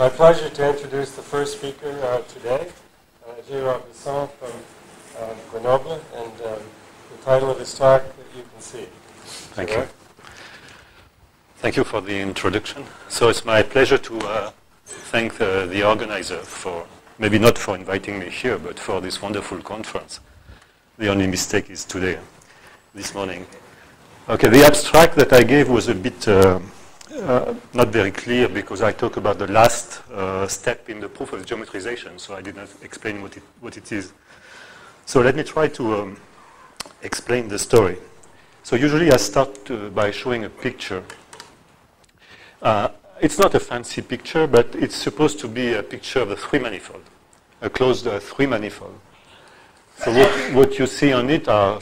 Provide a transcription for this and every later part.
my pleasure to introduce the first speaker today, Gerard Besson from Grenoble, and the title of his talk that you can see. Thank you. Thank you for the introduction. So it's my pleasure to thank the organizer for, maybe not for inviting me here, but for this wonderful conference. The only mistake is today, this morning. Okay, the abstract that I gave was a bit not very clear because I talk about the last step in the proof of geometrization, so I did not explain what it is. So let me try to explain the story. So usually I start by showing a picture. It's not a fancy picture, but it's supposed to be a picture of a three-manifold, a closed three-manifold. So what you see on it are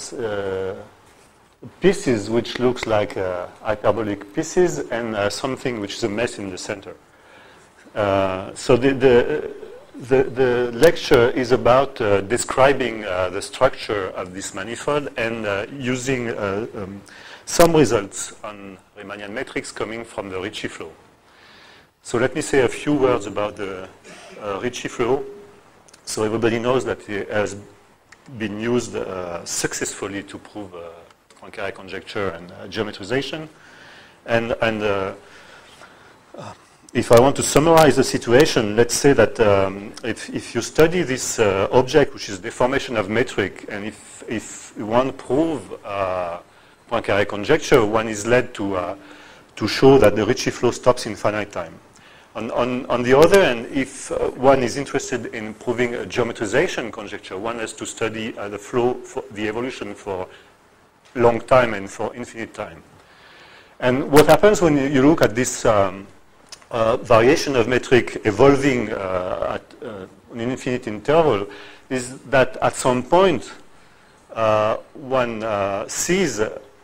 pieces which looks like hyperbolic pieces and something which is a mess in the center. So the lecture is about describing the structure of this manifold and using some results on Riemannian metrics coming from the Ricci flow. So let me say a few words about the Ricci flow. So everybody knows that it has been used successfully to prove Poincare conjecture and geometrization. And if I want to summarize the situation, let's say that if you study this object, which is deformation of metric, and if one prove Poincare conjecture, one is led to show that the Ricci flow stops in finite time. On the other hand, if one is interested in proving a geometrization conjecture, one has to study the flow, for the evolution for long time and for infinite time. And what happens when you look at this variation of metric evolving at an infinite interval is that at some point one sees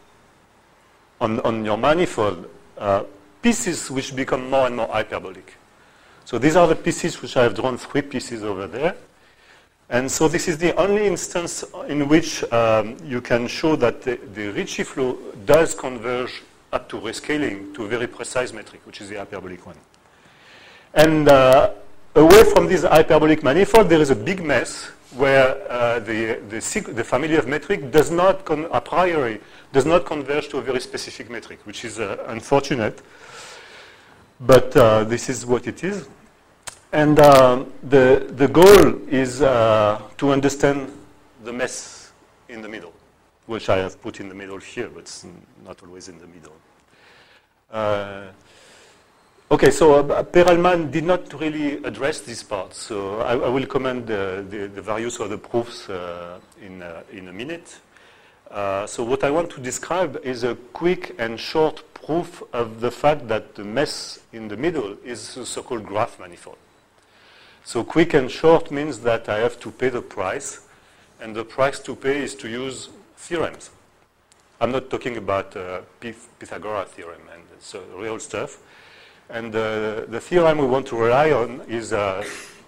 on your manifold pieces which become more and more hyperbolic. So these are the pieces which I have drawn, 3 pieces over there. And so this is the only instance in which you can show that the Ricci flow does converge up to rescaling to a very precise metric, which is the hyperbolic one. And away from this hyperbolic manifold, there is a big mess where the family of metric does not, a priori, does not converge to a very specific metric, which is unfortunate. But this is what it is. And the goal is to understand the mess in the middle, which I have put in the middle here, but it's not always in the middle. Okay, so Perelman did not really address this part, so I will comment the values of the proofs in a minute. So what I want to describe is a quick and short proof of the fact that the mess in the middle is a so-called graph manifold. So quick and short means that I have to pay the price, and the price to pay is to use theorems. I'm not talking about Pythagoras theorem, and it's real stuff. And the theorem we want to rely on is a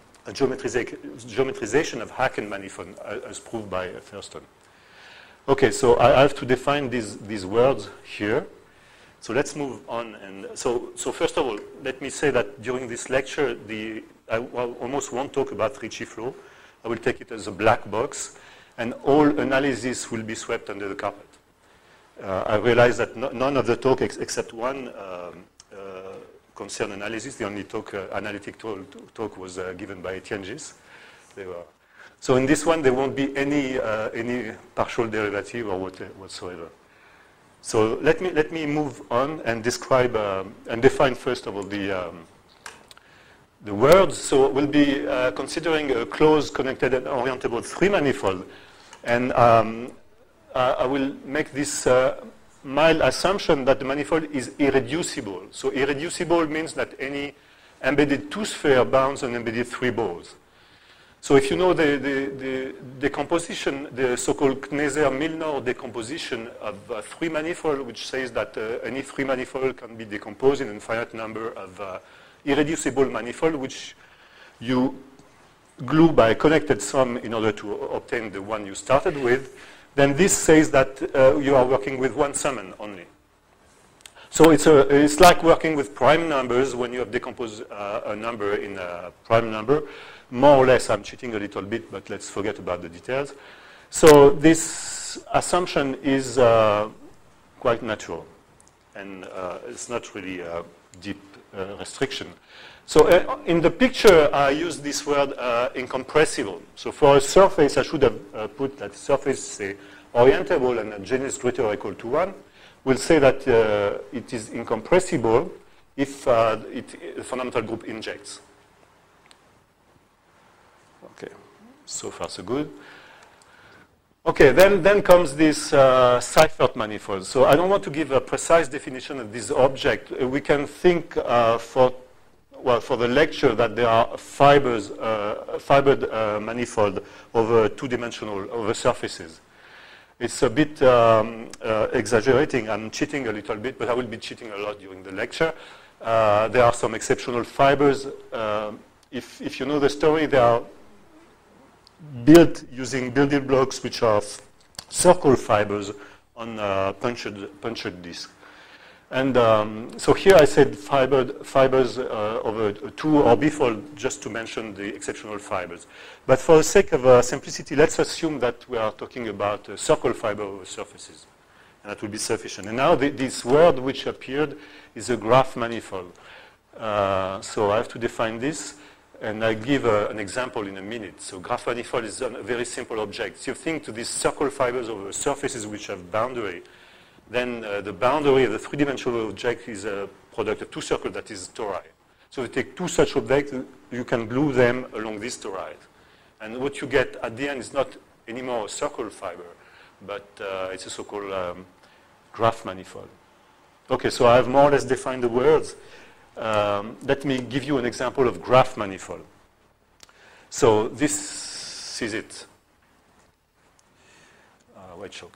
geometrization of Haken manifold, as proved by Thurston. Okay, so I have to define these words here. So let's move on. And so first of all, let me say that during this lecture, I almost won't talk about Ricci flow. I will take it as a black box, and all analysis will be swept under the carpet. I realize that none of the talk except one concern analysis. The only analytic talk was given by Etienne Gis. So in this one, there won't be any partial derivative or whatsoever. So let me move on and describe and define first of all the words. So we'll be considering a closed, connected, and orientable three-manifold, and I will make this mild assumption that the manifold is irreducible. So irreducible means that any embedded two-sphere bounds an embedded three balls. So if you know the decomposition, the so-called Kneser-Milnor decomposition of a three-manifold, which says that any three-manifold can be decomposed in an infinite number of irreducible manifold, which you glue by a connected sum in order to obtain the one you started with, then this says that you are working with one summand only. So it's like working with prime numbers when you have decomposed a number in a prime number. More or less, I'm cheating a little bit, but let's forget about the details. So this assumption is quite natural, and it's not really a deep restriction. So in the picture, I use this word incompressible. So for a surface, I should have put that surface, say, orientable and a genus greater or equal to 1. We'll say that it is incompressible if the fundamental group injects. Okay, so far so good. Okay, then comes this Seifert manifold. So I don't want to give a precise definition of this object. We can think for the lecture that there are fibered manifold over over surfaces. It's a bit exaggerating. I'm cheating a little bit, but I will be cheating a lot during the lecture. There are some exceptional fibers. If you know the story, they are built using building blocks which are circle fibers on punctured disk. And so here I said fibers over a 2 or bifold just to mention the exceptional fibers. But for the sake of simplicity, let's assume that we are talking about a circle fiber over surfaces. And that will be sufficient. And now this word which appeared is a graph manifold. So I have to define this. And I'll give an example in a minute. So graph manifold is a very simple object. So you think to these circle fibers over surfaces which have boundary, then the boundary of the three-dimensional object is a product of two circles that is toroid. So if you take two such objects, you can glue them along this toroid. And what you get at the end is not anymore a circle fiber, but it's a so-called graph manifold. Okay, so I have more or less defined the words. Let me give you an example of graph manifold. So this is it. White chalk.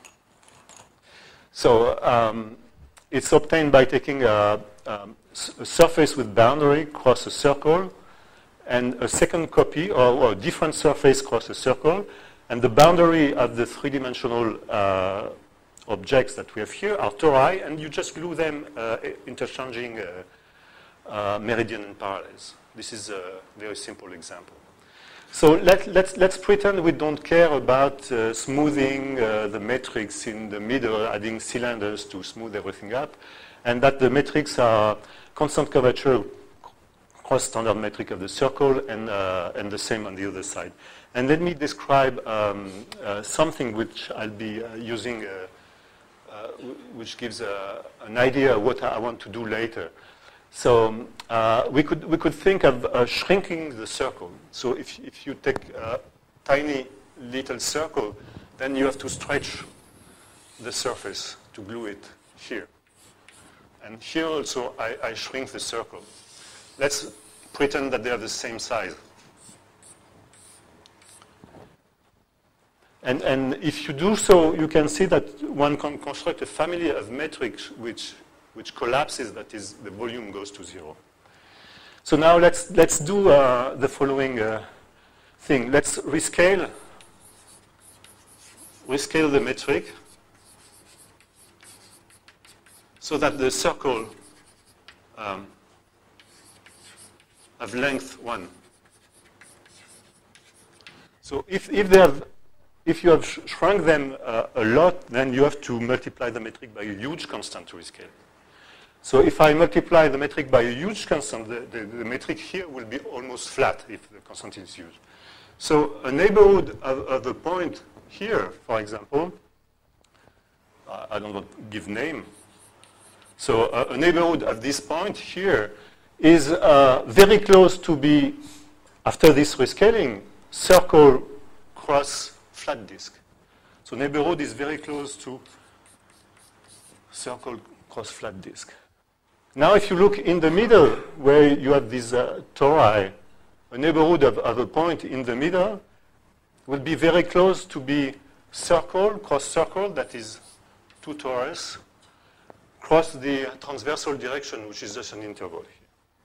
So it's obtained by taking a surface with boundary cross a circle, and a second copy, or a different surface cross a circle, and the boundary of the three-dimensional objects that we have here are tori, and you just glue them interchanging meridian and parallels. This is a very simple example. So let's pretend we don't care about smoothing the matrix in the middle, adding cylinders to smooth everything up, and that the metrics are constant curvature cross standard metric of the circle and the same on the other side. And let me describe something which I'll be using, which gives an idea of what I want to do later. So we could think of shrinking the circle. So if you take a tiny little circle, then you have to stretch the surface to glue it here. And here also I shrink the circle. Let's pretend that they are the same size. And if you do so, you can see that one can construct a family of metrics which collapses, that is, the volume goes to 0. So now let's do the following thing. Let's rescale the metric so that the circle of length 1. So if you have shrunk them a lot, then you have to multiply the metric by a huge constant to rescale. So if I multiply the metric by a huge constant, the metric here will be almost flat if the constant is huge. So a neighborhood of a point here, for example, I don't want to give name. So a neighborhood of this point here is very close to be, after this rescaling, circle cross flat disk. So neighborhood is very close to circle cross flat disk. Now if you look in the middle where you have these tori, a neighborhood of a point in the middle will be very close to be circle, cross circle, that is 2 torus, cross the transversal direction, which is just an interval here.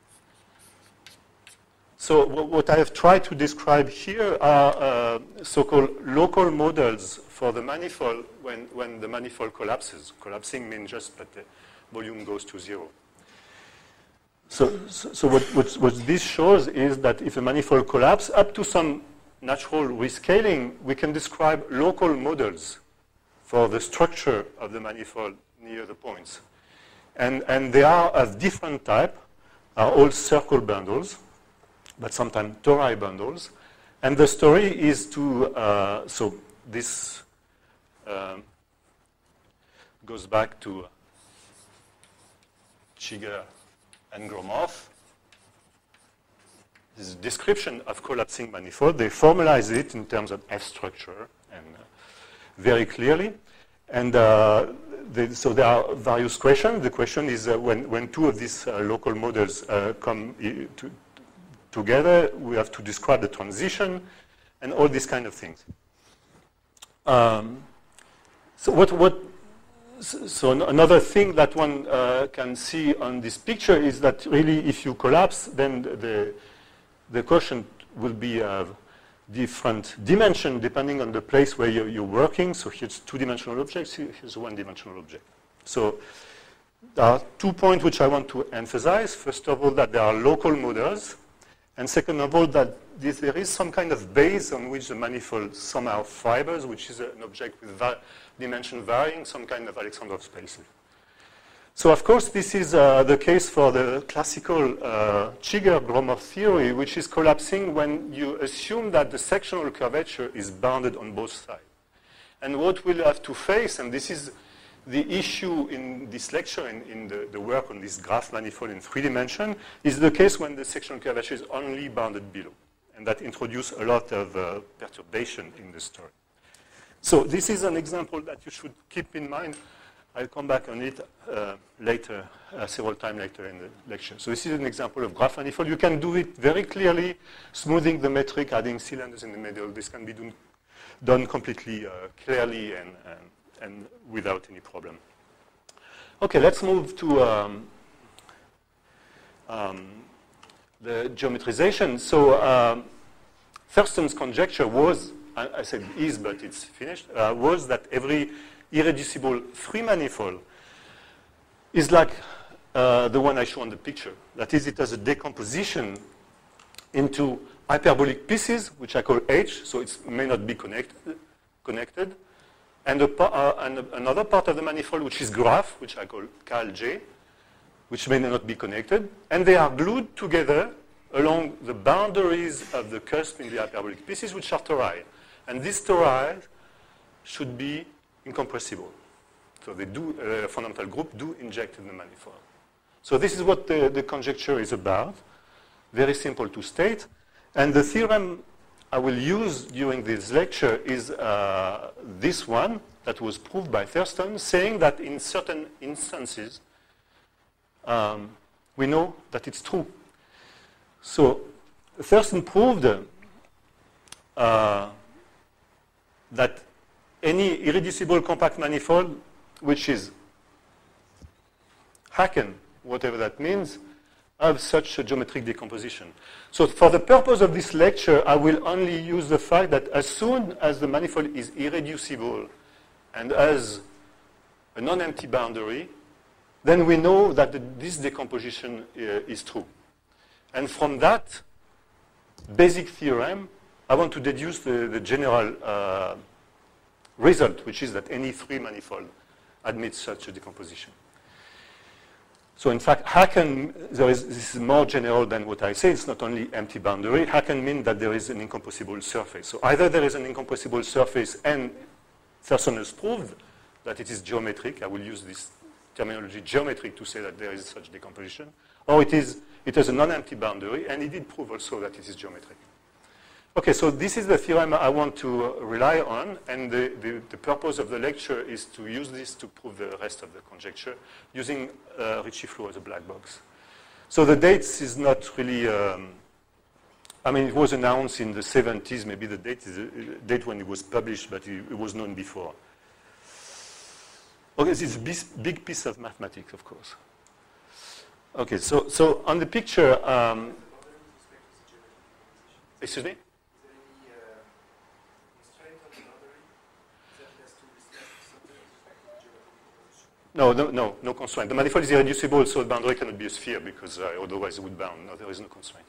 So what I have tried to describe here are so-called local models for the manifold when the manifold collapses. Collapsing means just that volume goes to 0. So what this shows is that if a manifold collapses up to some natural rescaling, we can describe local models for the structure of the manifold near the points. And they are of different type, are all circle bundles, but sometimes tori bundles. And the story is to, so this goes back to Chigger and Gromov. This is a description of collapsing manifold. They formalize it in terms of F structure and very clearly. And so there are various questions. The question is when two of these local models come together, we have to describe the transition and all these kind of things. So another thing that one can see on this picture is that really if you collapse, then the quotient will be of different dimension depending on the place where you're working. So here's two-dimensional objects, here's a one-dimensional object. So there are 2 points which I want to emphasize. First of all, that there are local models. And second of all, that there is some kind of base on which the manifold somehow fibers, which is an object with dimension varying, some kind of Alexandrov spaces. So of course, this is the case for the classical Chigger-Gromov theory, which is collapsing when you assume that the sectional curvature is bounded on both sides. And what we'll have to face, and this is the issue in this lecture, in the work on this graph manifold in 3 dimensions, is the case when the sectional curvature is only bounded below. And that introduces a lot of perturbation in the story. So this is an example that you should keep in mind. I'll come back on it later, several times later in the lecture. So this is an example of graph manifold. You can do it very clearly, smoothing the metric, adding cylinders in the middle. This can be done completely clearly and without any problem. Okay, let's move to the geometrization. So Thurston's conjecture was, I said is, but it's finished, was that every irreducible free manifold is like the one I show on the picture. That is, it has a decomposition into hyperbolic pieces, which I call H, so it may not be connected. And another part of the manifold, which is graph, which I call J, which may not be connected. And they are glued together along the boundaries of the cusp in the hyperbolic pieces, which are tori. And these tori should be incompressible. So they do, a fundamental group do inject in the manifold. So this is what the conjecture is about. Very simple to state. And the theorem I will use during this lecture is this one that was proved by Thurston, saying that in certain instances, we know that it's true. So Thurston proved that any irreducible compact manifold, which is Haken, whatever that means, have such a geometric decomposition. So for the purpose of this lecture, I will only use the fact that as soon as the manifold is irreducible and has a non-empty boundary, then we know that this decomposition is true. And from that basic theorem, I want to deduce the general result, which is that any free manifold admits such a decomposition. So in fact, Haken, this is more general than what I say. It's not only empty boundary. Haken means that there is an incompressible surface. So either there is an incompressible surface and Thurston has proved that it is geometric. I will use this terminology geometric to say that there is such decomposition. Or it has a non-empty boundary, and he did prove also that it is geometric. Okay, so this is the theorem I want to rely on, and the purpose of the lecture is to use this to prove the rest of the conjecture using Ricci flow as a black box. So the dates is not really, I mean, it was announced in the 70s, maybe the date is a date when it was published, but it was known before. Okay, it's a big piece of mathematics, of course. Okay, so on the picture, excuse me? No constraint. The manifold is irreducible, so the boundary cannot be a sphere because otherwise it would bound. No, there is no constraint.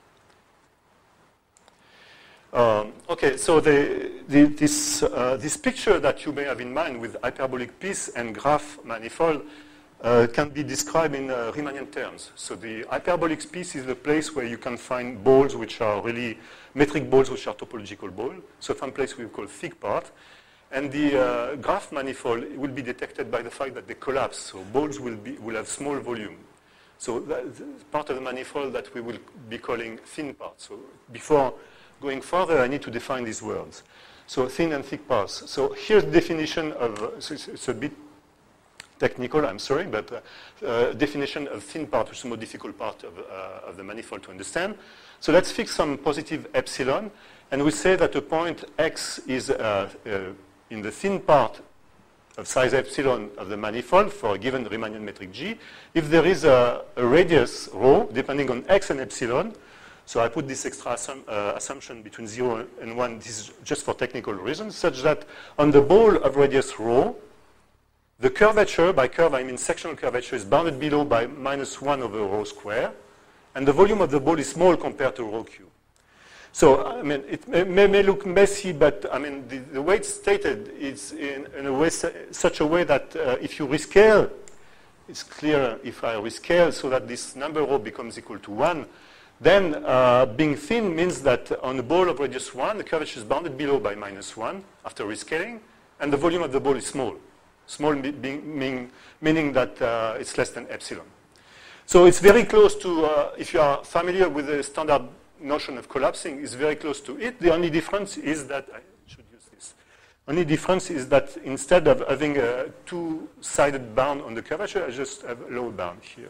Okay, so this picture that you may have in mind with hyperbolic piece and graph manifold can be described in Riemannian terms. So the hyperbolic piece is the place where you can find balls which are really metric balls which are topological balls. So some place we call thick part. And the graph manifold will be detected by the fact that they collapse. So balls will have small volume. So that's part of the manifold that we will be calling thin part. So before going further, I need to define these words. So thin and thick parts. So here's the definition of, it's a bit technical, I'm sorry, but definition of thin part, which is the more difficult part of the manifold to understand. So let's fix some positive epsilon, and we say that a point x is in the thin part of size epsilon of the manifold for a given Riemannian metric G, if there is a radius rho, depending on x and epsilon. So I put this extra assumption between 0 and 1, this is just for technical reasons, such that on the ball of radius rho, the curvature, by curve I mean sectional curvature, is bounded below by -1 over rho square, and the volume of the ball is small compared to rho cube. So, I mean, it may look messy, but I mean, the way it's stated is in a way, such a way that if you rescale, it's clear if I rescale so that this number rho becomes equal to 1, then being thin means that on the ball of radius 1, the curvature is bounded below by -1 after rescaling, and the volume of the ball is small. Small meaning that it's less than epsilon. So it's very close to, if you are familiar with the standard notion of collapsing, it's very close to it. The only difference is that, I should use this. Only difference is that instead of having a two-sided bound on the curvature, I just have a low bound here.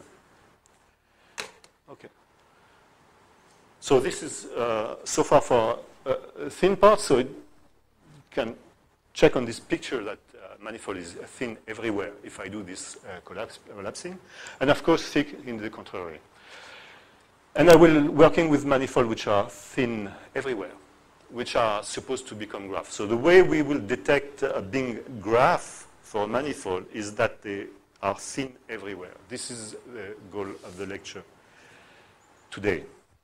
Okay. So this is so far for a thin part, so you can check on this picture that manifold is thin everywhere if I do this collapsing. And of course, thick in the contrary. And I will working with manifold which are thin everywhere, which are supposed to become graph. So the way we will detect a Bing graph for a manifold is that they are thin everywhere. This is the goal of the lecture today.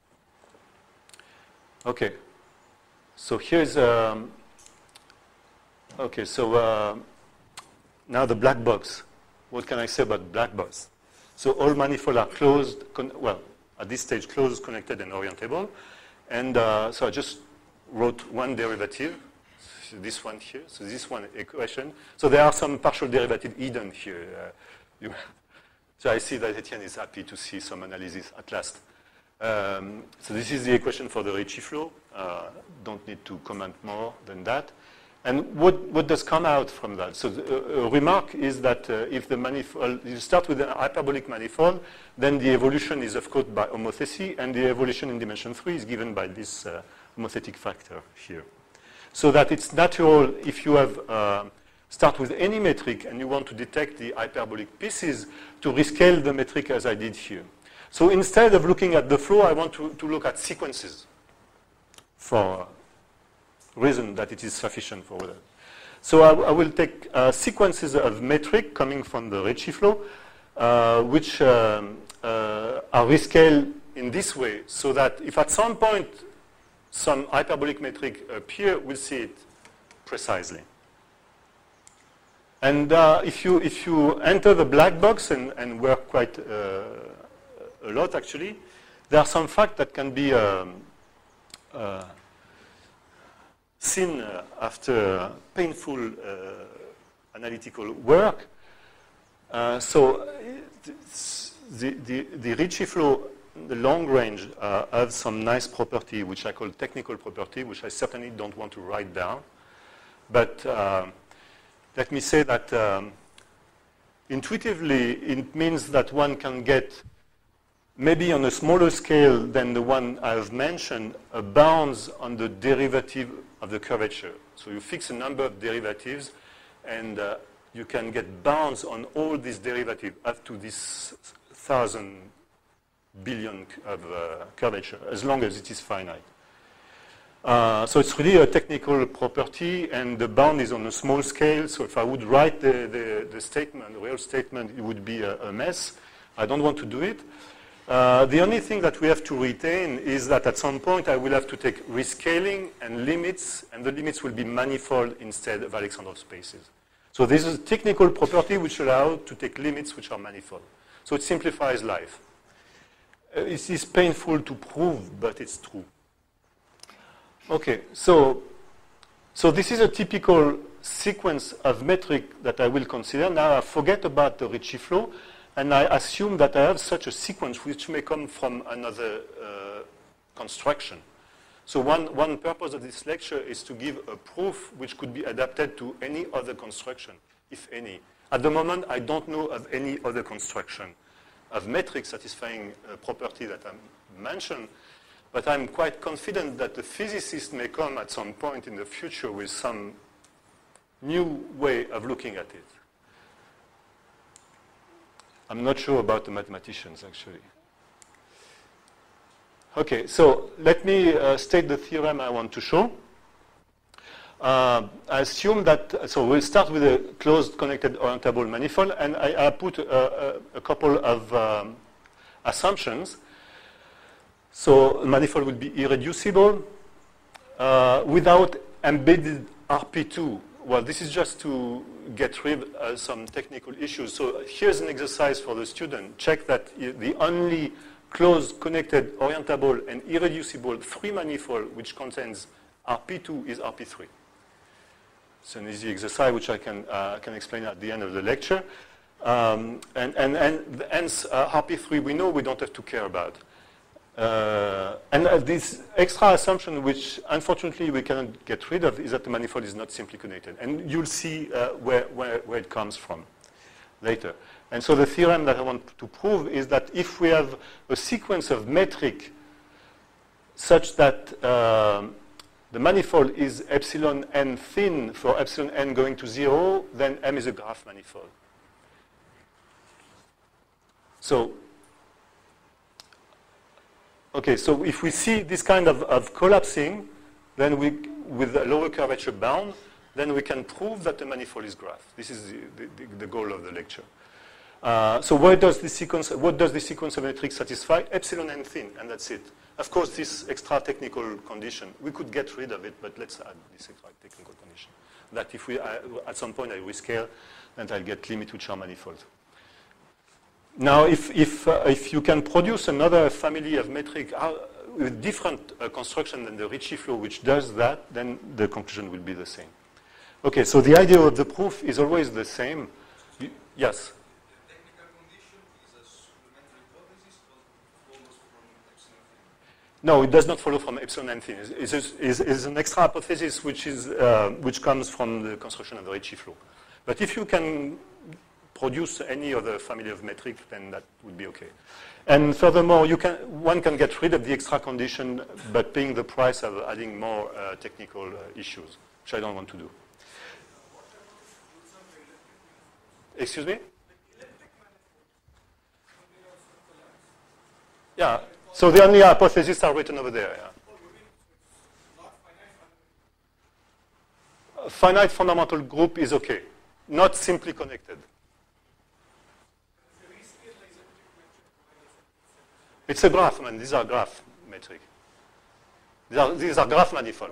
Okay. So here's okay. So now the black box. What can I say about black box? So all manifolds are closed. Well, at this stage, closed, connected, and orientable. And so I just wrote one derivative, so this one here. So this one equation. So there are some partial derivative hidden here. So I see that Etienne is happy to see some analysis at last. So this is the equation for the Ricci flow. Don't need to comment more than that. And what does come out from that? So the remark is that if the manifold, you start with a hyperbolic manifold, then the evolution is of course by homothecy, and the evolution in dimension 3 is given by this homothetic factor here. So that it's natural if you have start with any metric and you want to detect the hyperbolic pieces to rescale the metric as I did here. So instead of looking at the flow, I want to look at sequences for reason that it is sufficient for that. So I will take sequences of metric coming from the Ricci flow, which are rescaled in this way, so that if at some point some hyperbolic metric appear, we'll see it precisely. And if you enter the black box and work quite a lot actually, there are some facts that can be seen after painful analytical work. So the Ricci flow, the long range, has some nice property, which I call technical property, which I certainly don't want to write down. But let me say that intuitively, it means that one can get, maybe on a smaller scale than the one I've mentioned, bounds on the derivative of the curvature. So you fix a number of derivatives, and you can get bounds on all these derivatives up to this 1,000 billion of curvature, as long as it is finite. So it's really a technical property, and the bound is on a small scale. So if I would write the statement, the real statement, it would be a mess. I don't want to do it. The only thing that we have to retain is that at some point I will have to take rescaling and limits, and the limits will be manifold instead of Alexandrov spaces. So this is a technical property which allows to take limits which are manifold. So it simplifies life. It is painful to prove, but it's true. Okay, so this is a typical sequence of metric that I will consider. Now I forget about the Ricci flow, and I assume that I have such a sequence which may come from another construction. So one purpose of this lecture is to give a proof which could be adapted to any other construction, if any. At the moment, I don't know of any other construction of metric satisfying a property that I mentioned, but I'm quite confident that the physicist may come at some point in the future with some new way of looking at it. I'm not sure about the mathematicians, actually. Okay, so let me state the theorem I want to show. I assume that, so we'll start with a closed connected orientable manifold, and I put a couple of assumptions. So the manifold will be irreducible without embedded RP2. Well, this is just to get rid of some technical issues. So here's an exercise for the student. Check that the only closed, connected, orientable, and irreducible three-manifold which contains RP2 is RP3. It's an easy exercise which I can explain at the end of the lecture. And hence, RP3 we know we don't have to care about. And this extra assumption, which unfortunately we cannot get rid of, is that the manifold is not simply connected. And you'll see where it comes from later. And so the theorem that I want to prove is that if we have a sequence of metric such that the manifold is epsilon n thin for epsilon n going to 0, then M is a graph manifold. So, okay, so if we see this kind of collapsing, then with a lower curvature bound, then we can prove that the manifold is graph. This is the goal of the lecture. So what does the sequence of metrics satisfy? Epsilon n thin, and that's it. Of course, this extra technical condition, we could get rid of it, but let's add this extra technical condition. That if we, at some point I rescale, then I'll get limits which are manifold. Now, if you can produce another family of metric with different construction than the Ricci flow, which does that, then the conclusion will be the same. Okay, so the idea of the proof is always the same. Yes? The technical condition is a supplementary hypothesis or follows from epsilon thin? No, it does not follow from epsilon n thin. It's an extra hypothesis which comes from the construction of the Ricci flow. But if you can produce any other family of metric, then that would be okay. And furthermore, one can get rid of the extra condition, but paying the price of adding more technical issues, which I don't want to do. Excuse me? Yeah. So the only hypotheses are written over there. Yeah. A finite fundamental group is okay, not simply connected. It's a graph, man. These are graph metric. These are graph manifold.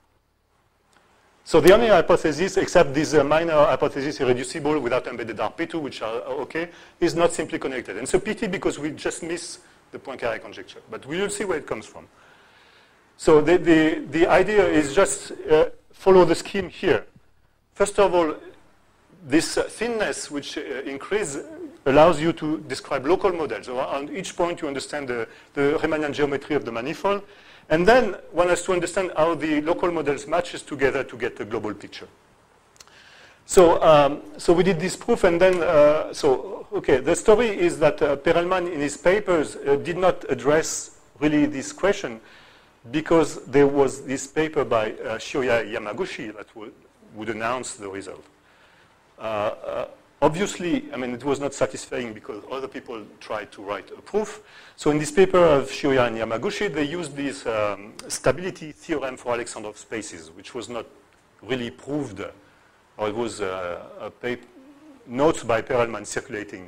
So the only hypothesis, except this minor hypothesis irreducible without embedded RP2, which are okay, is not simply connected. And it's a pity because we just miss the Poincare conjecture. But we will see where it comes from. So the idea is just follow the scheme here. First of all, this thinness, which increase, allows you to describe local models. So on each point, you understand the Riemannian geometry of the manifold. And then one has to understand how the local models matches together to get a global picture. So, so we did this proof, and then, okay, the story is that Perelman in his papers did not address really this question because there was this paper by Shioya Yamaguchi that would announce the result. obviously, I mean, it was not satisfying because other people tried to write a proof. So in this paper of Shioya and Yamaguchi, they used this stability theorem for Alexandrov spaces, which was not really proved, or it was a paper, notes by Perelman circulating,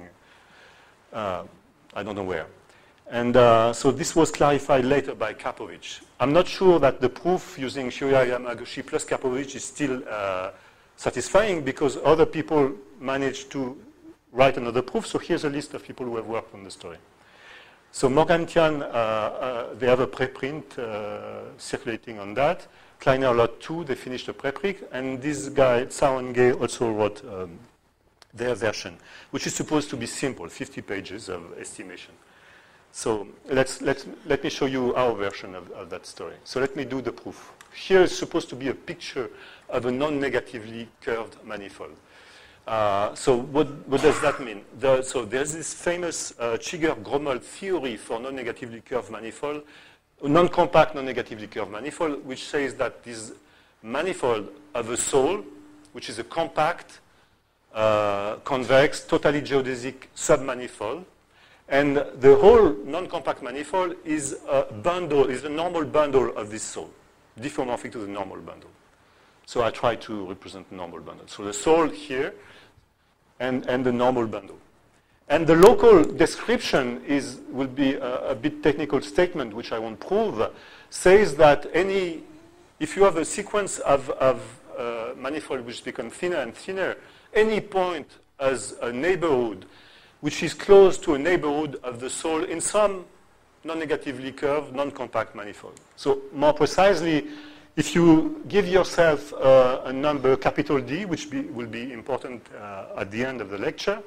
I don't know where. And so this was clarified later by Karpovich. I'm not sure that the proof using Shioya Yamaguchi plus Karpovich is still satisfying because other people managed to write another proof. So here's a list of people who have worked on the story. So Morgantian, they have a preprint circulating on that. Kleiner lot 2, they finished a preprint. And this guy, Tsao and Gay, also wrote their version, which is supposed to be simple, 50 pages of estimation. So let me show you our version of that story. So let me do the proof. Here is supposed to be a picture of a non-negatively curved manifold. So what does that mean? So there's this famous Chigger-Gromald theory for non-negatively curved manifold, non-compact non-negatively curved manifold, which says that this manifold of a Sol, which is a compact, convex, totally geodesic submanifold, and the whole non-compact manifold is a bundle, is a normal bundle of this Sol, diffeomorphic to the normal bundle. So I try to represent the normal bundle. So the Sol here and the normal bundle. And the local description will be a bit technical statement, which I won't prove, says that if you have a sequence of manifold which become thinner and thinner, any point as a neighborhood which is close to a neighborhood of the Sol in some non-negatively curved, non-compact manifold. So more precisely, if you give yourself a number capital D, which will be important at the end of the lecture,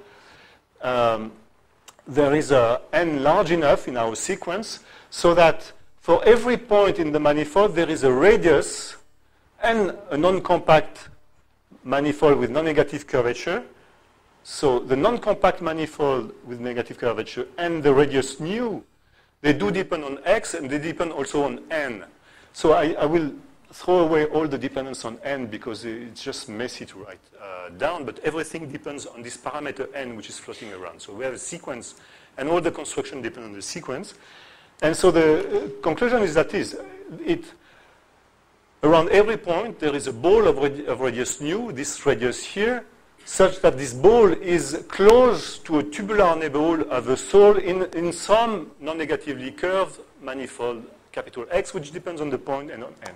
there is a n large enough in our sequence so that for every point in the manifold, there is a radius and a non-compact manifold with non-negative curvature. So the non-compact manifold with negative curvature and the radius nu, they do depend on x and they depend also on n. So I will throw away all the dependence on n because it's just messy to write down, but everything depends on this parameter n which is floating around. So we have a sequence and all the construction depend on the sequence. And so the conclusion is that around every point there is a ball of radius nu, this radius here, such that this ball is close to a tubular neighborhood of the Sol in some non-negatively curved manifold capital X, which depends on the point and on n.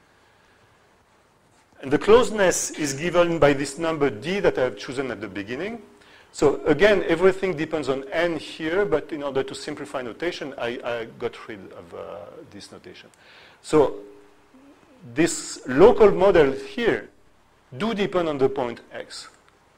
And the closeness is given by this number D that I have chosen at the beginning. So again, everything depends on n here, but in order to simplify notation, I got rid of this notation. So this local model here do depend on the point X.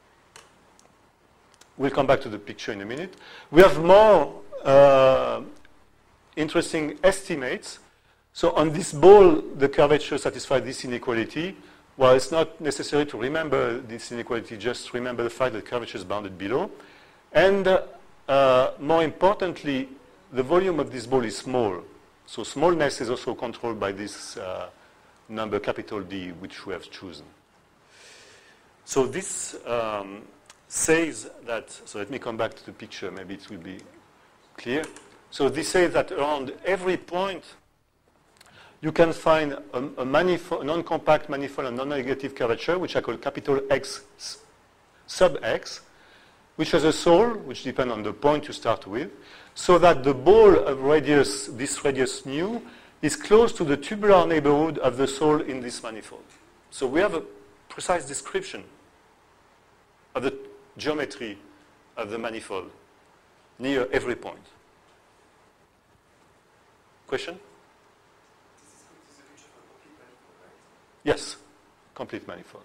We'll come back to the picture in a minute. We have more interesting estimates. So on this ball, the curvature satisfies this inequality. Well, it's not necessary to remember this inequality, just remember the fact that curvature is bounded below. And more importantly, the volume of this ball is small. So smallness is also controlled by this number capital D, which we have chosen. So this says that, so let me come back to the picture, maybe it will be clear. So this says that around every point, you can find a non-compact manifold and non-negative curvature, which I call capital X sub X, which has a Sol, which depends on the point you start with, so that the ball of radius, this radius nu, is close to the tubular neighborhood of the Sol in this manifold. So we have a precise description of the geometry of the manifold near every point. Question? Yes, complete manifold.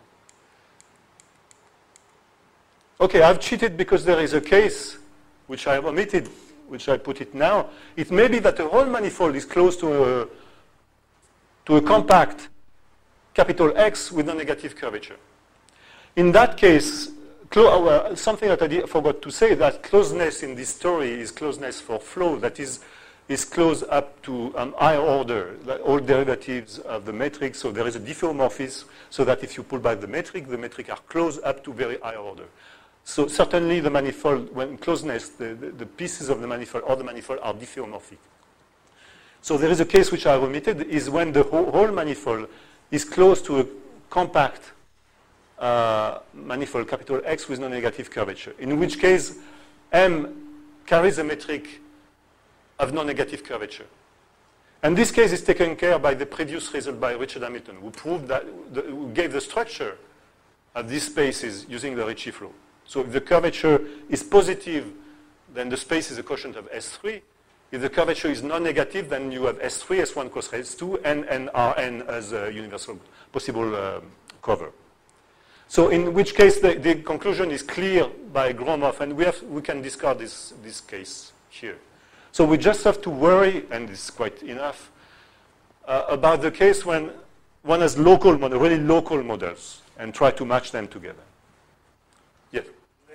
Okay, I've cheated because there is a case which I have omitted, which I put it now. It may be that the whole manifold is close to a compact capital X with a negative curvature. In that case, something that I forgot to say, that closeness in this story is closeness for flow, that is close up to higher order, like all derivatives of the metric. So there is a diffeomorphism, so that if you pull back the metric are close up to very high order. So certainly the manifold, when closeness, the pieces of the manifold or the manifold are diffeomorphic. So there is a case which I omitted, is when the whole manifold is close to a compact manifold capital X with non-negative curvature, in which case M carries a metric of non-negative curvature. And this case is taken care by the previous result by Richard Hamilton, who proved that, who gave the structure of these spaces using the Ricci flow. So if the curvature is positive, then the space is a quotient of S3. If the curvature is non-negative, then you have S3, S1 cross S2, and Rn as a universal possible cover. So in which case the conclusion is clear by Gromov, and we can discard this case here. So we just have to worry, and it's quite enough, about the case when one has local model, really local models, and try to match them together. Yes?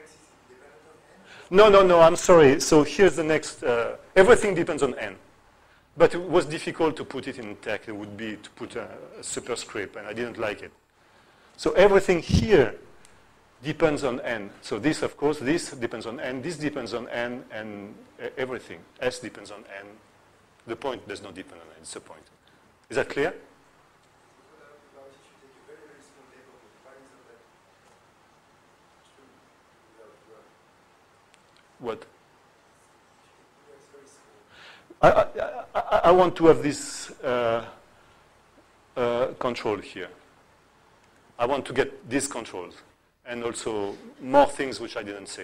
No, I'm sorry. So here's the next. Everything depends on n. But it was difficult to put it in text. It would be to put a superscript, and I didn't like it. So everything here depends on n. So this, of course, this depends on n. This depends on n, and everything. S depends on n. The point does not depend on n. It's a point. Is that clear? What? I want to have this control here. I want to get these controls and also more things which I didn't say.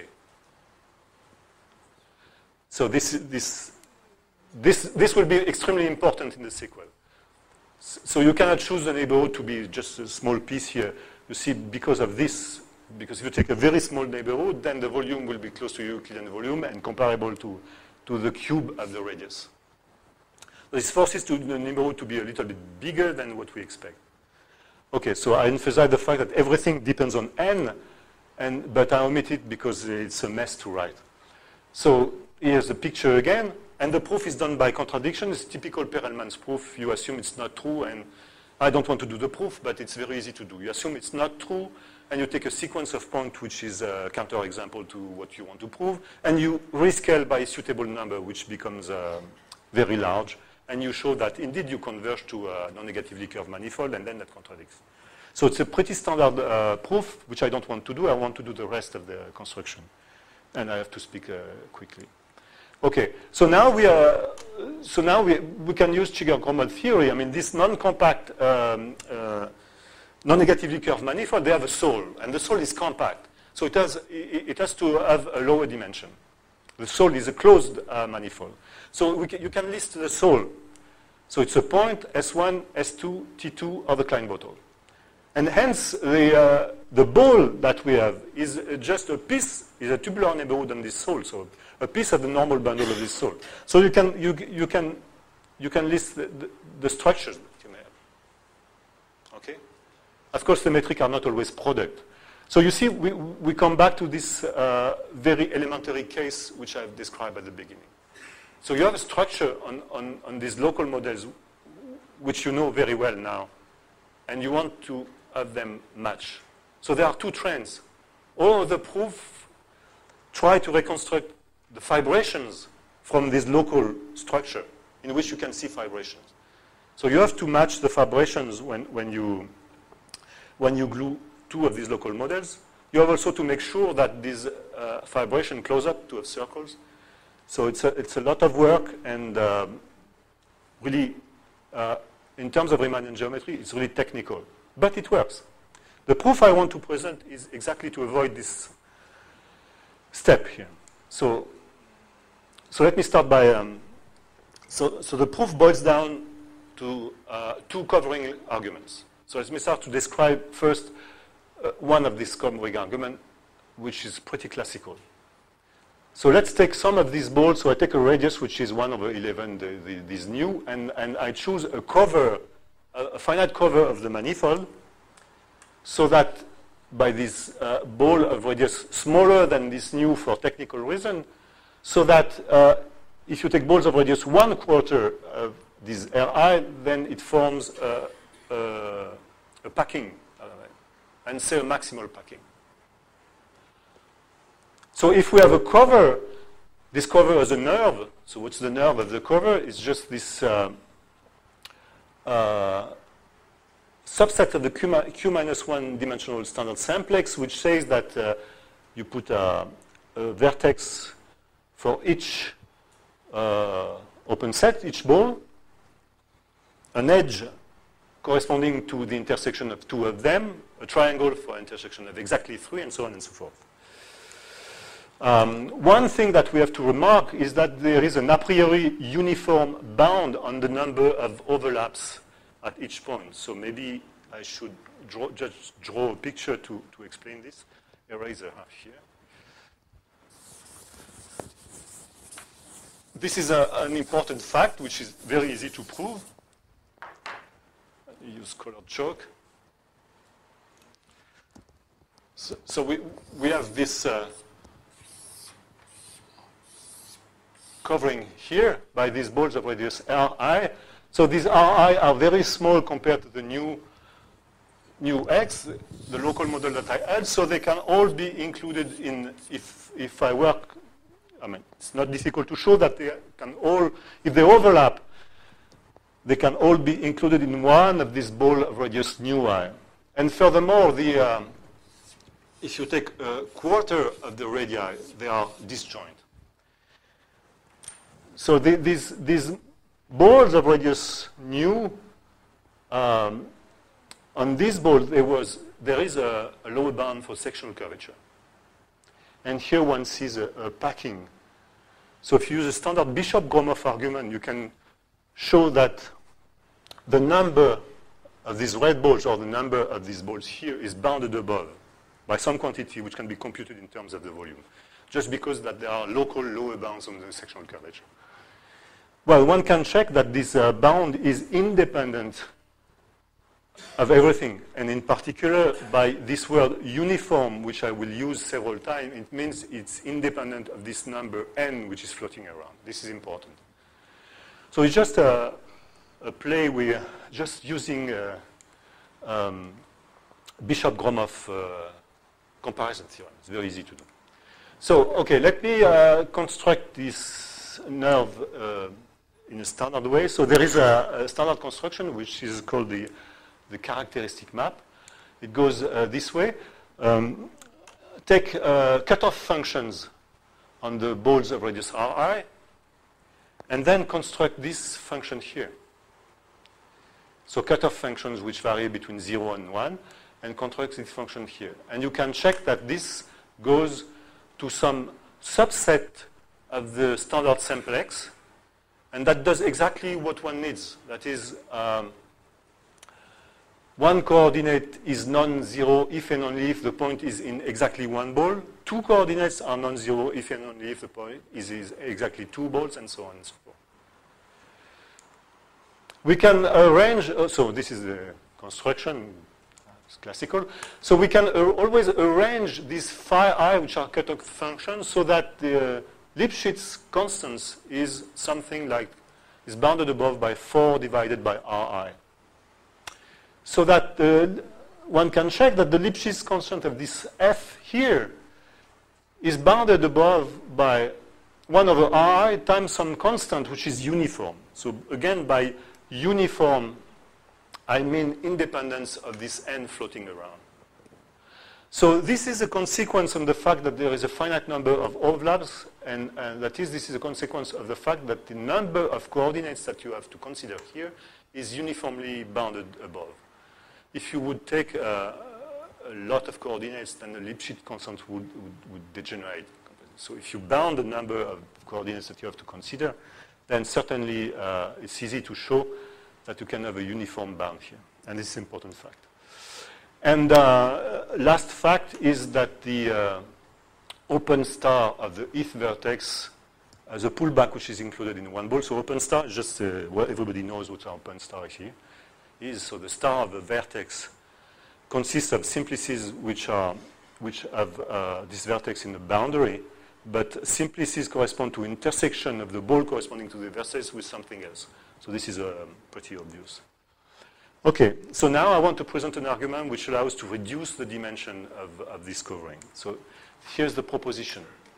So this will be extremely important in the sequel. So you cannot choose the neighborhood to be just a small piece here. You see, because of this, because if you take a very small neighborhood, then the volume will be close to Euclidean volume and comparable to the cube of the radius. This forces the neighborhood to be a little bit bigger than what we expect. Okay, so I emphasize the fact that everything depends on n, but I omit it because it's a mess to write. So here's the picture again, and the proof is done by contradiction. It's typical Perelman's proof. You assume it's not true, and I don't want to do the proof, but it's very easy to do. You assume it's not true, and you take a sequence of points which is a counterexample to what you want to prove, and you rescale by a suitable number, which becomes very large, and you show that indeed you converge to a non-negatively curved manifold, and then that contradicts. So it's a pretty standard proof, which I don't want to do. I want to do the rest of the construction, and I have to speak quickly. Okay, so now we can use Chigger-Gromov theory. I mean, this non-compact, non-negatively curved manifold, they have a soul, and the soul is compact. So it has to have a lower dimension. The soul is a closed manifold. So you can list the soul. So it's a point, S1, S2, T2, or the Klein bottle. And hence, the ball that we have is just a piece, is a tubular neighborhood on this soul. So a piece of the normal bundle of this soul. So you can list the structures that you may have. Okay? Of course, the metric are not always product. So you see, we come back to this very elementary case which I've described at the beginning. So you have a structure on these local models which you know very well now, and you want to have them match. So there are two trends. All of the proof try to reconstruct the fibrations from this local structure in which you can see fibrations. So you have to match the fibrations when you glue two of these local models. You have also to make sure that these fibration close up to have circles. So it's a lot of work, and really, in terms of Riemannian geometry, it's really technical, but it works. The proof I want to present is exactly to avoid this step here. So let me start by, so the proof boils down to two covering arguments. So let me start to describe first one of these covering arguments, which is pretty classical. So let's take some of these balls. So I take a radius, which is 1/11, this nu, and I choose a cover, a finite cover of the manifold, so that by this ball of radius smaller than this nu for technical reason, so that if you take balls of radius 1/4 of this Ri, then it forms a packing, and say a maximal packing. So if we have a cover, this cover has a nerve. So what's the nerve of the cover? It's just this subset of the Q minus 1 dimensional standard simplex, which says that you put a vertex for each open set, each ball, an edge corresponding to the intersection of 2 of them, a triangle for intersection of exactly 3, and so on and so forth. One thing that we have to remark is that there is an a priori uniform bound on the number of overlaps at each point. So maybe I should just draw a picture to explain this. Eraser here. This is an important fact, which is very easy to prove. I use colored chalk. So we have this covering here by these balls of radius Ri. So these Ri are very small compared to the new x, the local model that I had. So they can all be included in, if I work, I mean, it's not difficult to show that they can all, if they overlap, they can all be included in one of this ball of radius nu I. And furthermore, if you take a quarter of the radii, they are disjoint. So these balls of radius nu, on these balls there is a lower bound for sectional curvature. And here one sees a packing. So if you use a standard Bishop-Gromov argument, you can show that the number of these red balls or the number of these balls here is bounded above by some quantity which can be computed in terms of the volume, just because that there are local lower bounds on the sectional curvature. Well, one can check that this bound is independent of everything, and in particular by this word uniform, which I will use several times. It means it's independent of this number n, which is floating around. This is important. So it's just a play. We're just using Bishop-Gromov comparison theorem. It's very easy to do. So, okay, let me construct this nerve in a standard way. So there is a standard construction which is called the characteristic map. It goes this way. Take cutoff functions on the balls of radius Ri, and then construct this function here. So cutoff functions which vary between 0 and 1, and construct this function here. And you can check that this goes to some subset of the standard simplex, and that does exactly what one needs. That is, one coordinate is non-zero if and only if the point is in exactly one ball. Two coordinates are non-zero if and only if the point is exactly two balls, and so on and so forth. We can arrange, so this is the construction, it's classical. So we can always arrange these phi I, which are cutoff functions, so that the Lipschitz constants is something like, is bounded above by 4 divided by Ri. So that one can check that the Lipschitz constant of this f here is bounded above by 1 over Ri times some constant which is uniform. So again, by uniform, I mean independence of this n floating around. So this is a consequence of the fact that there is a finite number of overlaps, and that is, this is a consequence of the fact that the number of coordinates that you have to consider here is uniformly bounded above. If you would take a lot of coordinates, then the Lipschitz constant would degenerate. So if you bound the number of coordinates that you have to consider, then certainly it's easy to show that you can have a uniform bound here. And this is an important fact. And last fact is that the open star of the ith vertex has a pullback which is included in one ball. So open star is just what everybody knows what an open star here is. So the star of the vertex consists of simplices which have this vertex in the boundary, but simplices correspond to intersection of the ball corresponding to the vertex with something else. So this is pretty obvious. Okay, so now I want to present an argument which allows to reduce the dimension of this covering. So here's the proposition.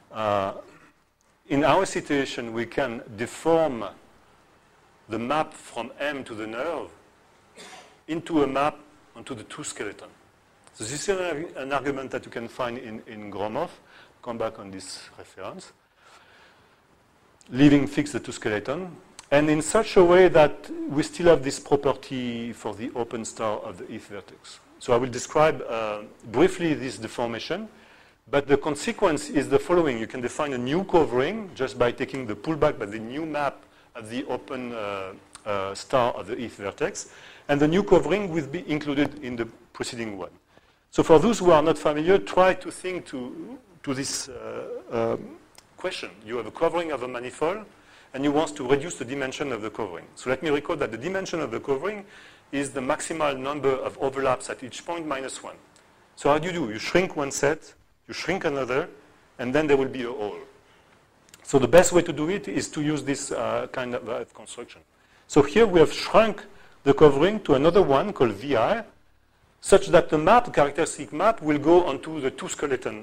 in our situation, we can deform the map from M to the nerve into a map onto the two skeleton. So this is an argument that you can find in Gromov. Come back on this reference. Leaving fixed the two skeleton. And in such a way that we still have this property for the open star of the eth vertex. So I will describe briefly this deformation, but the consequence is the following. You can define a new covering just by taking the pullback by the new map of the open star of the eth vertex, and the new covering will be included in the preceding one. So for those who are not familiar, try to think to this question. You have a covering of a manifold, and you want to reduce the dimension of the covering. So let me record that the dimension of the covering is the maximal number of overlaps at each point minus 1. So how do? You shrink one set, you shrink another, and then there will be a hole. So the best way to do it is to use this kind of construction. So here we have shrunk the covering to another one called VI, such that the map, characteristic map, will go onto the two skeleton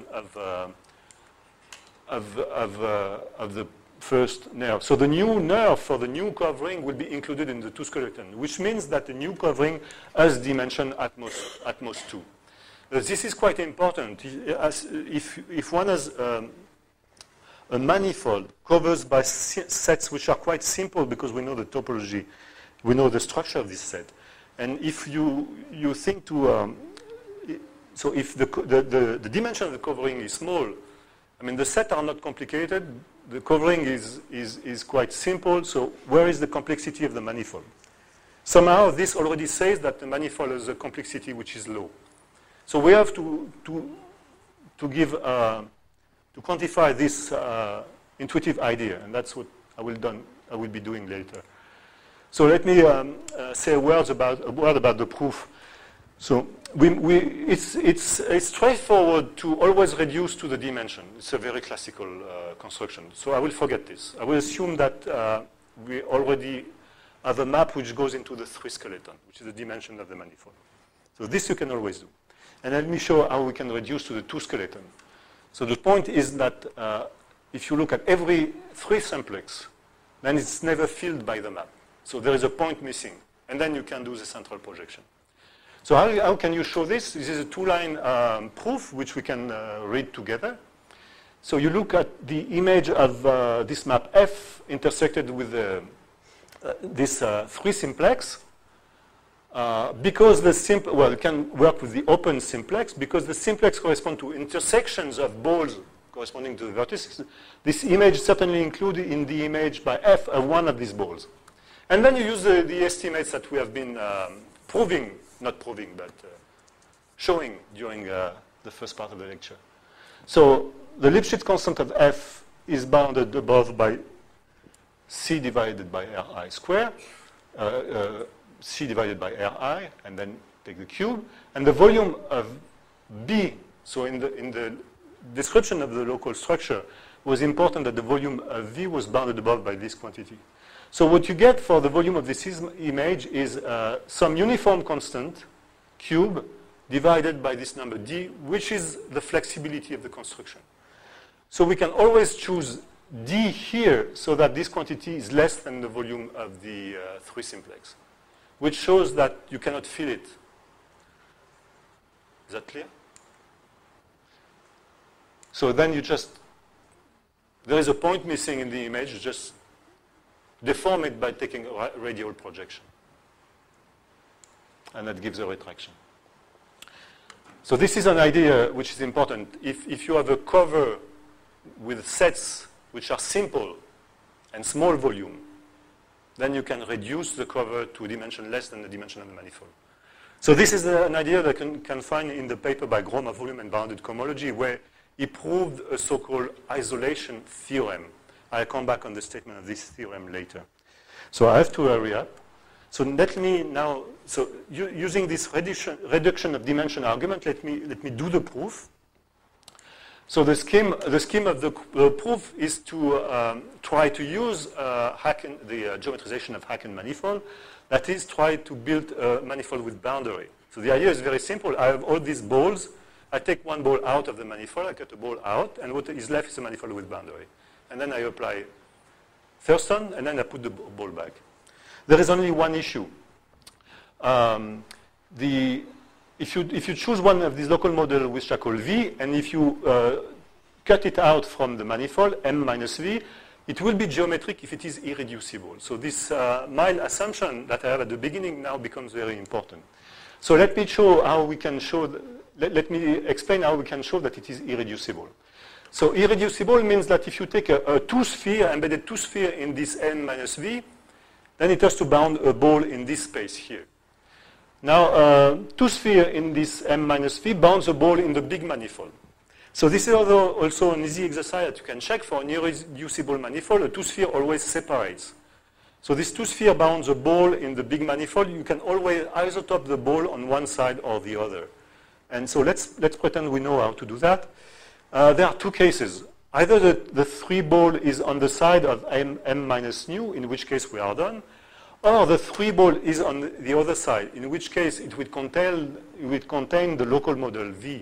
of the first nerve. So the new nerve for the new covering will be included in the two skeleton, which means that the new covering has dimension at most 2. This is quite important. If one has a manifold covers by sets which are quite simple because we know the topology, we know the structure of this set. And if you think to, so if the dimension of the covering is small, I mean, the sets are not complicated. The covering is quite simple. So where is the complexity of the manifold? Somehow this already says that the manifold has a complexity which is low. So we have to quantify this intuitive idea, and that's what I will be doing later. So let me say a word about the proof. So it's straightforward to always reduce to the dimension. It's a very classical construction. So I will forget this. I will assume that we already have a map which goes into the 3 skeleton, which is the dimension of the manifold. So this you can always do. And let me show how we can reduce to the 2 skeleton. So the point is that if you look at every 3 simplex, then it's never filled by the map. So there is a point missing. And then you can do the central projection. So how can you show this? This is a 2-line proof which we can read together. So you look at the image of this map F intersected with this 3 simplex. Because it can work with the open simplex, because the simplex correspond to intersections of balls corresponding to the vertices. This image is certainly included in the image by F of one of these balls. And then you use the estimates that we have been showing during the first part of the lecture. So the Lipschitz constant of F is bounded above by C divided by Ri square. C divided by Ri, and then take the cube. And the volume of B, so in the description of the local structure, was important that the volume of V was bounded above by this quantity. So what you get for the volume of this image is some uniform constant, cube, divided by this number D, which is the flexibility of the construction. So we can always choose D here so that this quantity is less than the volume of the 3 simplex, which shows that you cannot fill it. Is that clear? So then there is a point missing in the image, you just deform it by taking a radial projection. And that gives a retraction. So this is an idea which is important. If you have a cover with sets which are simple and small volume, then you can reduce the cover to a dimension less than the dimension of the manifold. So this is an idea that you can find in the paper by Gromov, volume and bounded cohomology, where he proved a so-called isolation theorem. I'll come back on the statement of this theorem later. So I have to hurry up. So let me now, using this reduction of dimension argument, let me do the proof. So the scheme of the proof is to try to use the geometrization of Haken manifold. That is, try to build a manifold with boundary. So the idea is very simple. I have all these balls I take one ball out of the manifold, I cut a ball out, and what is left is a manifold with boundary. And then I apply Thurston, and then I put the ball back. There is only one issue. If you choose one of these local models which are called V, and if you cut it out from the manifold, M minus V, it will be geometric if it is irreducible. So this mild assumption that I have at the beginning now becomes very important. So let me show how we can show, let me explain how we can show that it is irreducible. So irreducible means that if you take a two-sphere, embedded two-sphere in this M minus V, then it has to bound a ball in this space here. Now, two-sphere in this M minus V bounds a ball in the big manifold. So this is also an easy exercise that you can check for an irreducible manifold. A two-sphere always separates. So this two-sphere bounds a ball in the big manifold. You can always isotope the ball on one side or the other. And so let's pretend we know how to do that. There are two cases. Either the three ball is on the side of M minus nu, in which case we are done, or the three ball is on the other side, in which case it would contain the local model V.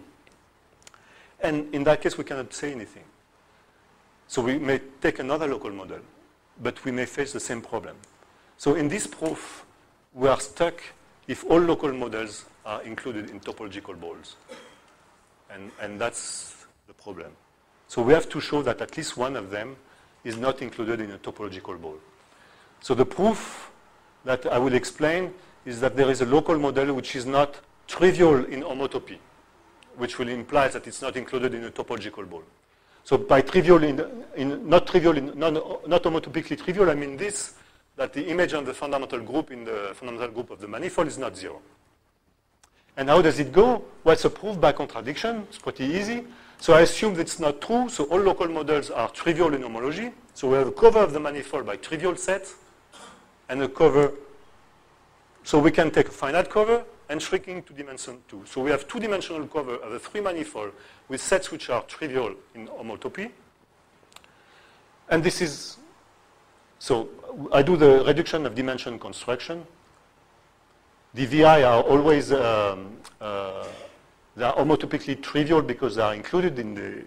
And in that case, we cannot say anything. So we may take another local model, but we may face the same problem. So in this proof, we are stuck if all local models are included in topological balls. And that's the problem. So we have to show that at least one of them is not included in a topological ball. So the proof that I will explain is that there is a local model which is not trivial in homotopy, which will imply that it's not included in a topological ball. So by trivial, not homotopically trivial, I mean this, that the image on the fundamental group in the fundamental group of the manifold is not zero. And how does it go? Well, it's a proof by contradiction. It's pretty easy. So I assume that's not true. So all local models are trivial in homology. So we have a cover of the manifold by trivial sets and a cover. So we can take a finite cover and shrinking to dimension 2. So we have two-dimensional cover of a three-manifold with sets which are trivial in homotopy. And this is, so I do the reduction of dimension construction. The VI are always, they are homotopically trivial because they are included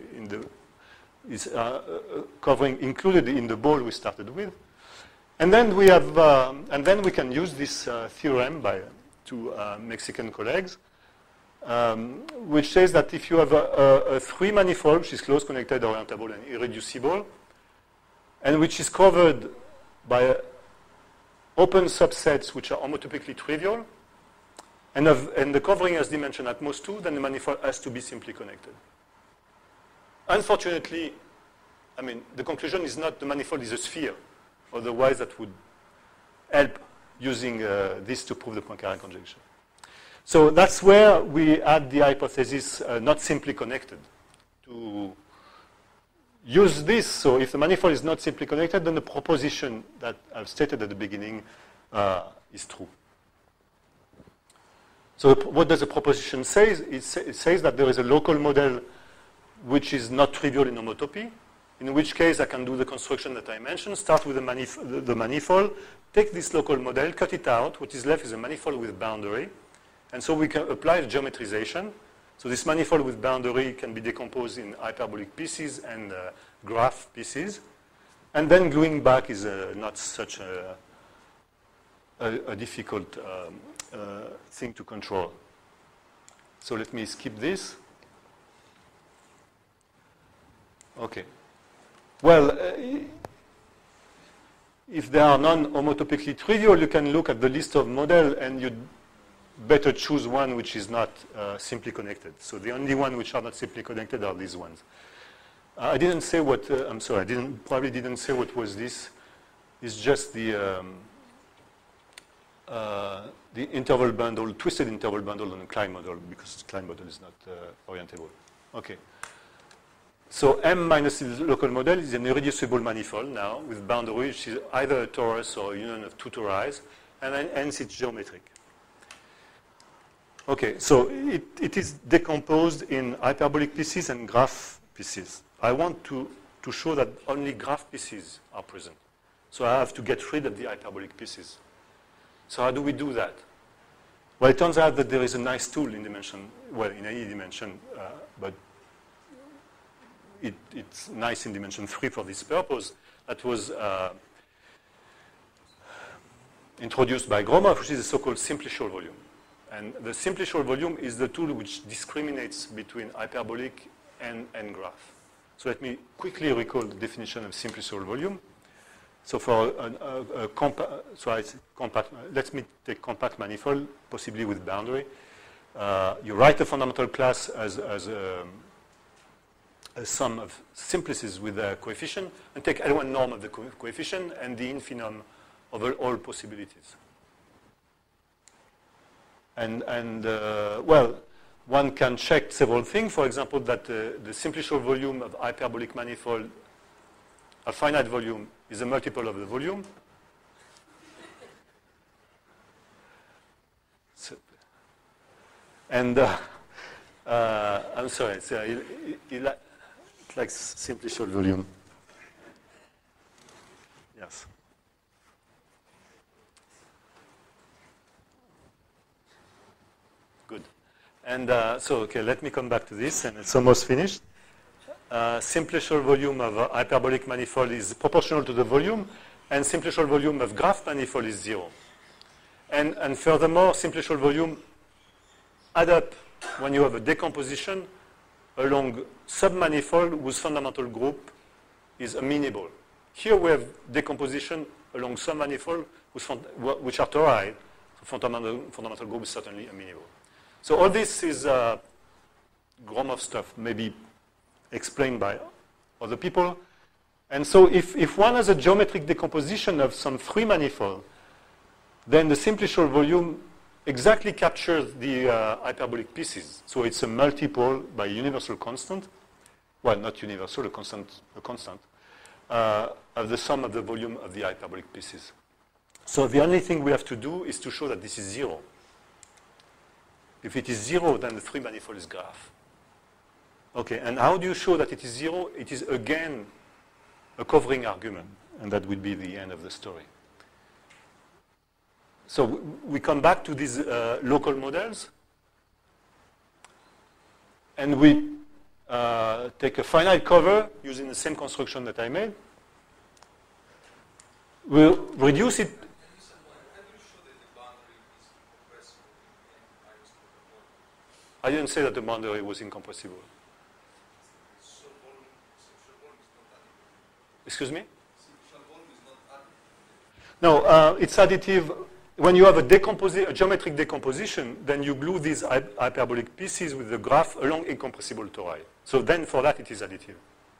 included in the ball we started with. And then we have, and then we can use this theorem by two Mexican colleagues, which says that if you have a three-manifold, which is close-connected, orientable, and irreducible, and which is covered by open subsets which are homotopically trivial, and the covering has dimension at most 2, then the manifold has to be simply connected. Unfortunately, I mean, the conclusion is not the manifold is a sphere. Otherwise, that would help using this to prove the Poincaré conjecture. So that's where we add the hypothesis not simply connected. To use this, so if the manifold is not simply connected, then the proposition that I've stated at the beginning is true. So what does the proposition say? It says that there is a local model which is not trivial in homotopy, in which case I can do the construction that I mentioned, start with the manifold, take this local model, cut it out. What is left is a manifold with boundary. And so we can apply geometrization. So this manifold with boundary can be decomposed in hyperbolic pieces and graph pieces. And then gluing back is not such a difficult thing to control. So let me skip this. Okay. Well, if they are non-homotopically trivial, you can look at the list of models and you'd better choose one which is not simply connected. So the only one which are not simply connected are these ones. I didn't say what, I'm sorry, probably didn't say what was this. It's just the interval bundle, twisted interval bundle on a Klein model, because the Klein model is not orientable. Okay. So M minus the local model is an irreducible manifold now with boundary, which is either a torus or a union of two tori's, and then hence it's geometric. Okay, so it is decomposed in hyperbolic pieces and graph pieces. I want to show that only graph pieces are present. So I have to get rid of the hyperbolic pieces. So how do we do that? Well, it turns out that there is a nice tool in dimension, well, in any dimension, but it's nice in dimension 3 for this purpose. That was introduced by Gromov, which is the so-called simplicial volume. And the simplicial volume is the tool which discriminates between hyperbolic and graph. So let me quickly recall the definition of simplicial volume. So for let me take compact manifold, possibly with boundary. You write the fundamental class as a sum of simplices with a coefficient, and take L1 norm of the coefficient and the infimum of all possibilities. Well, one can check several things. For example, that the simplicial volume of hyperbolic manifold, a finite volume, is a multiple of the volume. And I'm sorry, it's like simplicial volume. Yes. Good. And so, okay, let me come back to this, and it's almost finished. Simplicial volume of a hyperbolic manifold is proportional to the volume, and simplicial volume of graph manifold is 0. And furthermore, simplicial volume add up when you have a decomposition along submanifold whose fundamental group is amenable. Here we have decomposition along submanifold which are tori. So fundamental group is certainly amenable. So all this is Gromov stuff, maybe explained by other people. And so if one has a geometric decomposition of some free manifold, then the simplicial volume exactly captures the hyperbolic pieces. So it's a multiple by universal constant. Well, not universal, a constant of the sum of the volume of the hyperbolic pieces. So the only thing we have to do is to show that this is 0. If it is 0, then the free manifold is graph. Okay, and how do you show that it is 0? It is again a covering argument, and that would be the end of the story. So we come back to these local models, and we take a finite cover using the same construction that I made. We'll reduce it. I didn't say that the boundary was incompressible. Excuse me? No, it's additive. When you have a geometric decomposition, then you glue these hyperbolic pieces with the graph along incompressible tori. So then for that it is additive.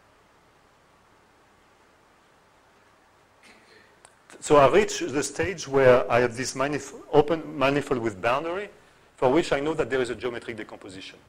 So I reach the stage where I have this open manifold with boundary, for which I know that there is a geometric decomposition.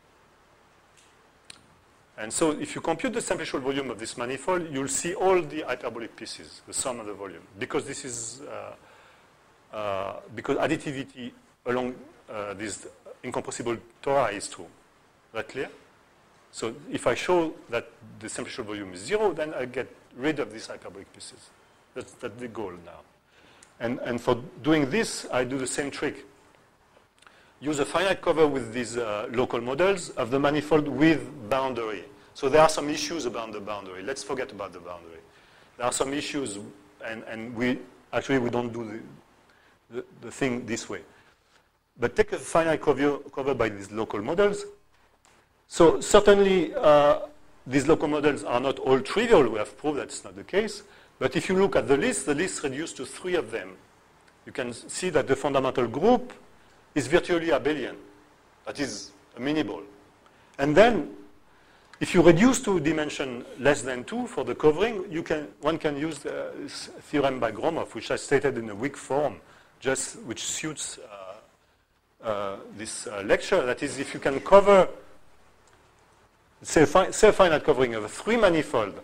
And so if you compute the simplicial volume of this manifold, you'll see all the hyperbolic pieces, the sum of the volume, because this is because additivity along this incompressible tori is true. Is that clear? So if I show that the simplicial volume is 0, then I get rid of these hyperbolic pieces. That's the goal now. And for doing this, I do the same trick. Use a finite cover with these local models of the manifold with boundary. So there are some issues about the boundary. Let's forget about the boundary. There are some issues, and we don't do the thing this way. But take a finite cover by these local models. So certainly, these local models are not all trivial. We have proved that's not the case. But if you look at the list reduced to 3 of them. You can see that the fundamental group is virtually abelian. That is amenable. And then, if you reduce to dimension less than 2 for the covering, one can use this theorem by Gromov, which I stated in a weak form, which suits this lecture. That is, if you can cover, say a finite covering of a 3 manifold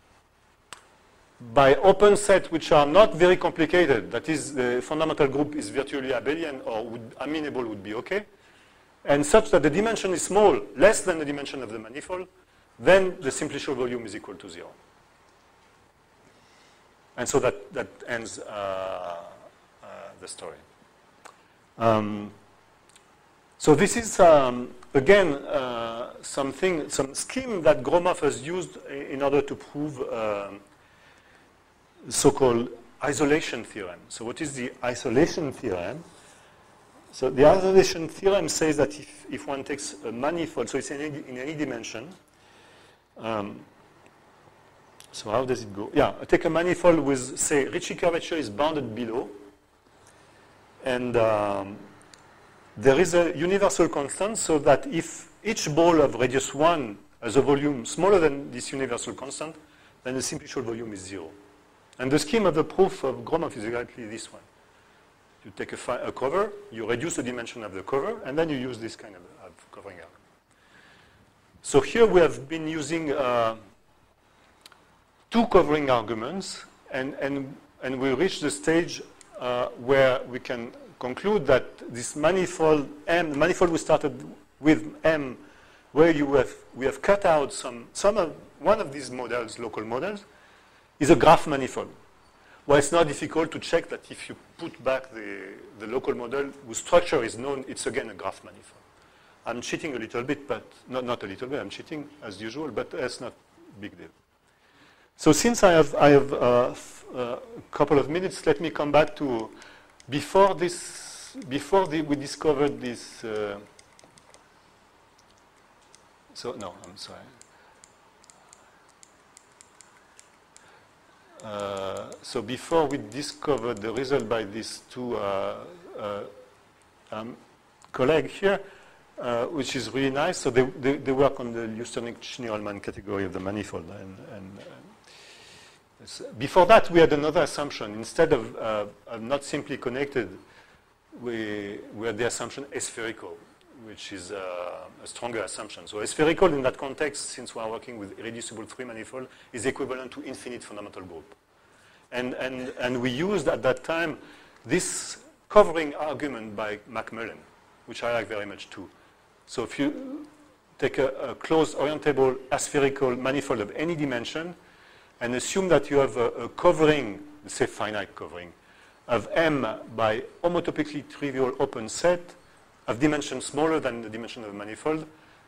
by open sets which are not very complicated, that is, the fundamental group is virtually abelian or amenable would be okay, and such that the dimension is small, less than the dimension of the manifold, then the simplicial volume is equal to 0. And so that ends the story. So this is, again, some scheme that Gromov has used in order to prove so-called isolation theorem. So what is the isolation theorem? So the isolation theorem says that if one takes a manifold, so it's in any dimension. So how does it go? Yeah, I take a manifold with, say, Ricci curvature is bounded below. And there is a universal constant so that if each ball of radius 1 has a volume smaller than this universal constant, then the simplicial volume is 0. And the scheme of the proof of Gromov is exactly this one. You take a cover, you reduce the dimension of the cover, and then you use this kind of covering argument. So here we have been using 2 covering arguments, and we reach the stage where we can conclude that this manifold M, the manifold we started with M, where we have cut out one of these models, local models, is a graph manifold. Well, it's not difficult to check that if you put back the local model whose structure is known, it's again a graph manifold. I'm cheating a little bit, but not a little bit, I'm cheating as usual, but that's not a big deal. So since I have a couple of minutes, let me come back to before we discovered this. No, I'm sorry. So before we discovered the result by these 2 colleagues here, which is really nice. So they work on the Lusternik-Schnirelmann category of the manifold. Before that, we had another assumption. Instead of not simply connected, we had the assumption aspherical, which is a stronger assumption. So aspherical in that context, since we are working with irreducible 3 manifold, is equivalent to infinite fundamental group. And we used at that time this covering argument by Macmillan, which I like very much too. So if you take a closed orientable aspherical manifold of any dimension and assume that you have a covering, say finite covering, of M by homotopically trivial open set of dimension smaller than the dimension of the manifold.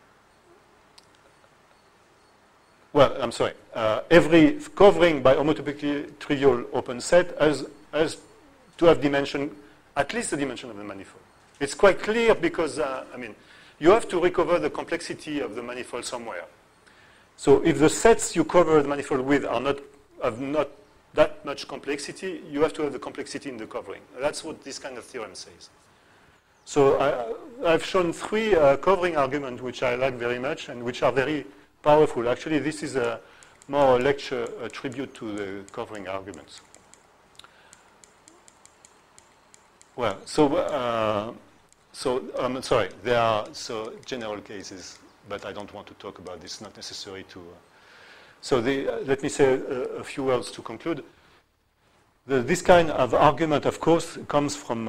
Well, I'm sorry. Every covering by homotopically trivial open set has to have dimension, at least the dimension of the manifold. It's quite clear because, you have to recover the complexity of the manifold somewhere. So if the sets you cover the manifold with have not that much complexity, you have to have the complexity in the covering. That's what this kind of theorem says. So I've shown 3 covering arguments which I like very much and which are very powerful. Actually, this is more a lecture, a tribute to the covering arguments. Well, sorry, there are general cases, but I don't want to talk about this. Not necessary to. Let me say a few words to conclude. This kind of argument, of course, comes from.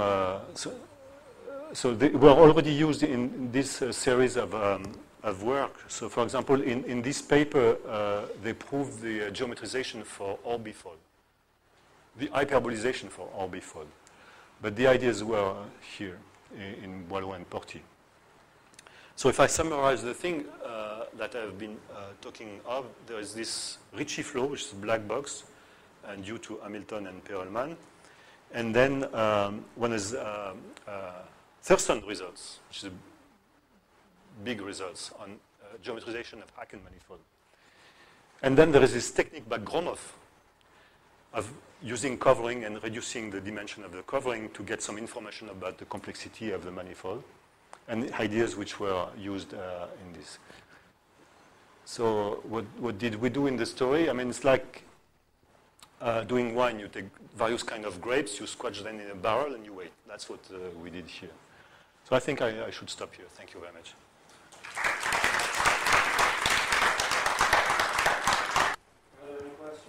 They were already used in this series of work. So, for example, in this paper, they proved the geometrization for orbifold, the hyperbolization for orbifold. But the ideas were here in Boileau and Porty. So if I summarize the thing that I've been talking of, there is this Ricci flow, which is a black box, and due to Hamilton and Perelman. And then one is Thurston results, which is big results on geometrization of Haken manifold. And then there is this technique by Gromov of using covering and reducing the dimension of the covering to get some information about the complexity of the manifold and ideas which were used in this. So what did we do in the story? I mean, it's like doing wine. You take various kind of grapes, you squash them in a barrel, and you wait. That's what we did here. So I think I should stop here. Thank you very much. Any questions?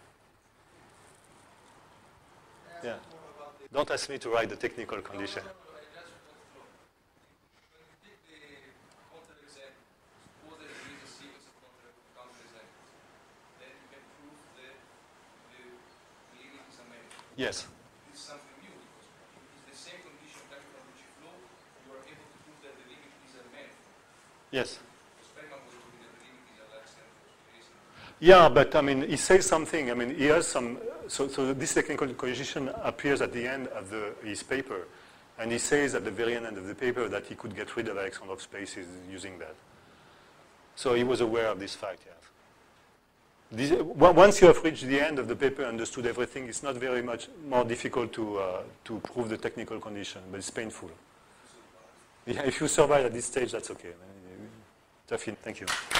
Yeah. Don't ask me to write the technical condition. Yes. This is something new because with the same condition coming from Ricci flow, you are able to prove that the Yes. Feynman was putting a limit in the extent of reason. Yeah, but I mean, he says something. I mean, he has some. So this technical cohesion appears at the end of his paper, and he says at the very end of the paper that he could get rid of Alexandrov spaces using that. So he was aware of this fact. Yes. Once you have reached the end of the paper, understood everything, it's not very much more difficult to prove the technical condition, but it's painful. Yeah, if you survive at this stage, that's okay. Thank you.